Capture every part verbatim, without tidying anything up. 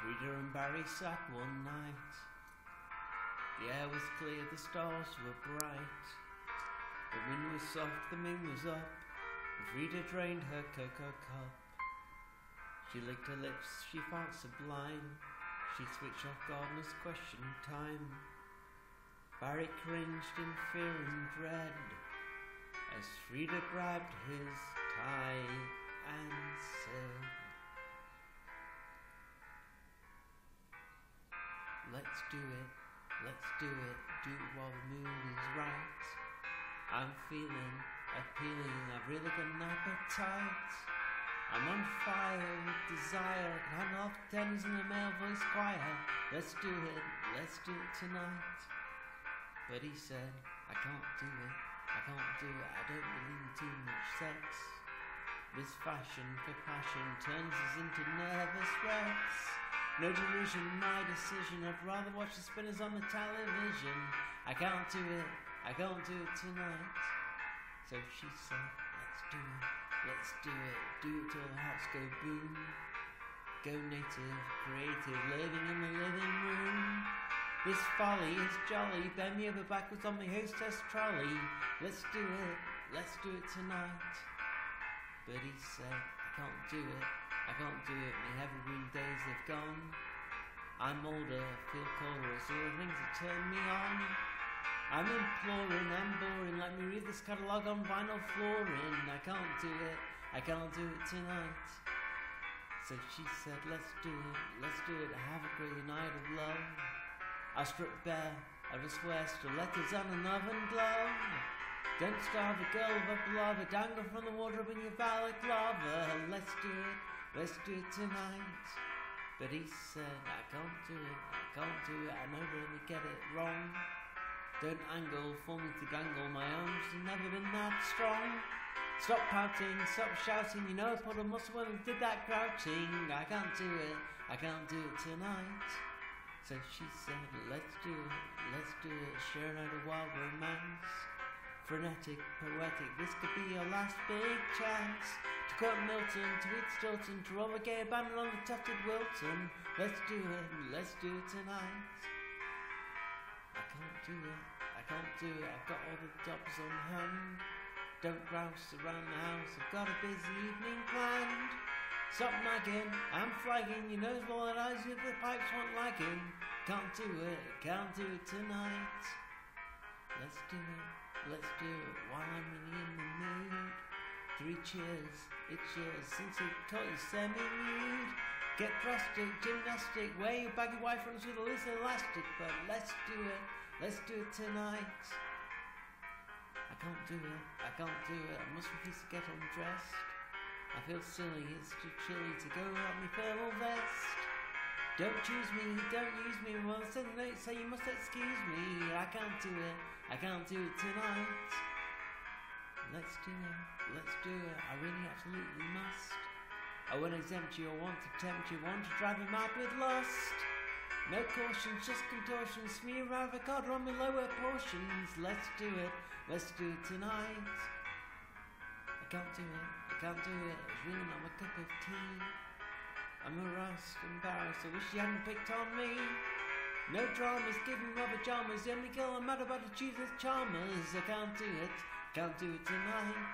Frida and Barry sat one night. The air was clear, the stars were bright. The wind was soft, the moon was up, and Frida drained her cocoa cup. She licked her lips, she felt sublime. She switched off Gardner's question time. Barry cringed in fear and dread as Frida grabbed his tie and said, "Let's do it, let's do it, do it while the moon is right. I'm feeling appealing, I've really got an appetite. I'm on fire with desire, I can handle off tens in a male voice choir. Let's do it, let's do it tonight." But he said, "I can't do it, I can't do it, I don't believe in too much sex. This fashion for passion turns us into nervous wrecks. No derision, my decision, I'd rather watch the spinners on the television. I can't do it, I can't do it tonight." So she said, "Let's do it, let's do it, do it till the hearts go boom. Go native, creative, living in the living room. This folly is jolly, bend me over backwards on my hostess trolley. Let's do it, let's do it tonight." But he said, "I can't do it, I can't do it, my evergreen days have gone. I'm older, feel colder, it's all the things that turn me on. I'm imploring, I'm boring, let me read this catalogue on vinyl flooring. I can't do it, I can't do it tonight." So she said, "Let's do it, let's do it, have a great night of love. I strip bare, I just wear stilettos and an oven glove. Don't starve a girl of a beloved, dangle from the wardrobe in your balaclava. Let's do it, let's do it tonight." But he said, "I can't do it, I can't do it, I know really get it wrong. Don't angle for me to gangle, my arms have never been that strong. Stop pouting, stop shouting, you know I put a muscle when I did that crouching. I can't do it, I can't do it tonight." So she said, "Let's do it, let's do it, sharing out a wild romance. Frenetic, poetic, this could be your last big chance. To quote Milton, to eat Stilton, to roll a gay abandon on the tufted Wilton. Let's do it, let's do it tonight." I can't do it, I can't do it, I've got all the jobs on hand. Don't grouse around the house, I've got a busy evening planned. Stop nagging, I'm flagging, you know as well that I do the pipes want lagging. Can't do it, can't do it tonight. Let's do it, let's do it while I'm really in the mood. Three cheers, it's years since it caught you semi-nude. Get drastic, gymnastic, wear your baggy white fronts with a loose elastic. But let's do it, let's do it tonight. I can't do it, I can't do it, I must refuse to get undressed. I feel silly, it's too chilly to go without my thermal vest. Don't choose me, don't use me, well send a note, say you must excuse me. I can't do it, I can't do it tonight. Let's do it, let's do it, I really absolutely must. I won't exempt you, I want to tempt you, want to drive you mad with lust. No cautions, just contortions, smear avocado on my lower portions. Let's do it, let's do it tonight. I can't do it, I can't do it, it's really not my cup of tea. I'm harassed, embarrassed, I wish you hadn't picked on me. No dramas, giving my pajamas, the only girl I'm mad about to choose is Chalmers. I can't do it, can't do it tonight.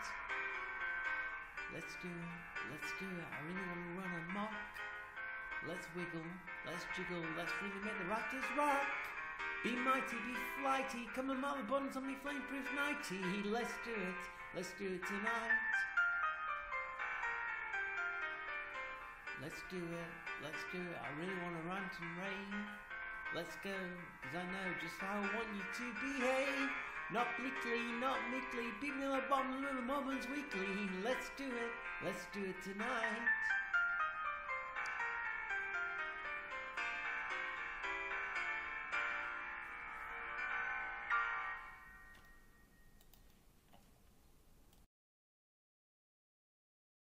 Let's do it, let's do it, I really want to run amok. Let's wiggle, let's jiggle, let's really make the rafters rock. Be mighty, be flighty, come and melt the buttons on me flame-proof nighty. Let's do it, let's do it tonight. Let's do it, let's do it, I really want to rant and rave. Let's go, cause I know just how I want you to behave. Not bleakly, not meekly, beat me like bomb little moments weekly. Let's do it, let's do it tonight.